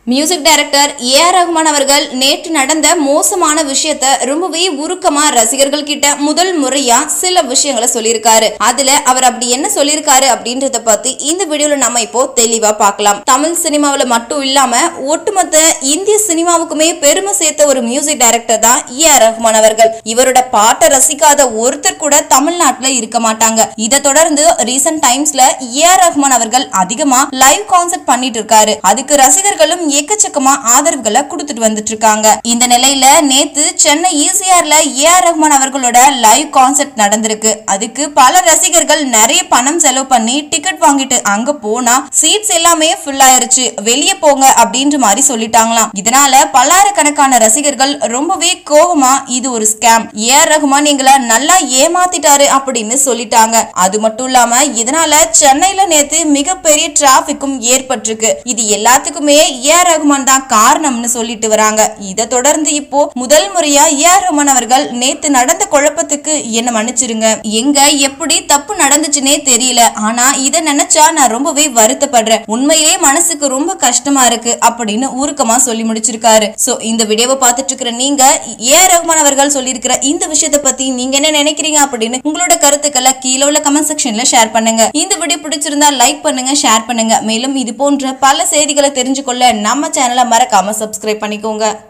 Music director A.R.. Rahman அவர்கள் நேற்று நடந்த மோசமான விஷயத்தை ரொம்பவே உருக்கமா ரசிகர்கள் கிட்ட முதல் முறையா சில விஷயங்களை சொல்லியிருக்காரு. அதுல அவர் அப்படி என்ன சொல்லியிருக்காரு அப்படின்றத பத்தி இந்த வீடியோல நம்ம இப்போ தெளிவா பார்க்கலாம். தமிழ் சினிமாவில மட்டும் இல்லாம ஒட்டுமொத்த இந்திய சினிமாவுக்குமே பெருமை சேர்த்த ஒரு மியூசிக் டைரக்டர் தான் ஏ.ஆர். ரஹ்மான் அவர்கள். இவரோட பாட்டை ரசிக்காத ஒருத்தர் கூட தமிழ்நாட்டுல இருக்க மாட்டாங்க. இதை தொடர்ந்து ரீசன்ட் டைம்ஸ்ல ஏ.ஆர். ரஹ்மான் அவர்கள் அதிகமா லைவ் கான்சர்ட் பண்ணிட்டு இருக்காரு. அதுக்கு ரசிகர்களும் எக்கச்சக்கமா ஆதரவுகளை கொடுத்துட்டு வந்துட்டு இருக்காங்க. இந்த நிலையில நேத்து சென்னை ஈசிஆர்ல ஏ.ஆர். ரஹ்மான் அவர்களோட லைவ் கான்சர்ட் நடந்திருக்கு. அதுக்கு பல ரசிகர்கள் நிறைய பணம் செலவு பண்ணி டிக்கெட் வாங்கிட்டு அங்க போனா சீட்ஸ் எல்லாமே ஃபுல் ஆயிருச்சு, வெளியே போங்க அப்படின்ற மாதிரி சொல்லிட்டாங்களாம். இதனால பல்லாயிரக்கணக்கான ரசிகர்கள் ரொம்பவே கோபமா இது ஒரு ஸ்கேம், ஏ.ஆர். ரஹ்மான் எங்களை நல்லா ஏமாத்திட்டாரு அப்படின்னு சொல்லிட்டாங்க. அது மட்டும் இல்லாம இதனால சென்னையில நேத்து மிகப்பெரிய டிராபிக்கும் ஏற்பட்டிருக்கு. இது எல்லாத்துக்குமே ஏ.ஆர். ரஹ்மான் தான் காரணம்னு சொல்லிட்டு வராங்க. இதை தொடர்ந்து இப்போ முதல் முறையா ஏ.ஆர். ரஹ்மான் அவர்கள் நேத்து நடந்த குழப்பத்துக்கு என்ன மன்னிச்சிருங்க, எங்க எப்படி தப்பு நடந்துச்சுன்னே தெரியல, ஆனா இதை நினைச்சா நான் ரொம்பவே வருத்தப்படுறேன், உண்மையிலே மனசுக்கு ரொம்ப கஷ்டமா இருக்கு அப்படின்னு உருக்கமா சொல்லி முடிச்சிருக்காரு. சோ இந்த வீடியோவை பார்த்துட்டு இருக்கிற நீங்க ஏ.ஆர். ரஹ்மான் அவர்கள் சொல்லியிருக்கிற இந்த விஷயத்தை பத்தி நீங்க என்ன நினைக்கிறீங்க அப்படின்னு உங்களோட கருத்துக்களை கீழே உள்ள கமெண்ட் செக்ஷன்ல ஷேர் பண்ணுங்க. இந்த வீடியோ பிடிச்சிருந்தா லைக் பண்ணுங்க, ஷேர் பண்ணுங்க. மேலும் இது போன்ற பல செய்திகளை தெரிஞ்சுக்கொள்ள நம்ம சேனலை மறக்காம சப்ஸ்கிரைப் பண்ணிக்கோங்க.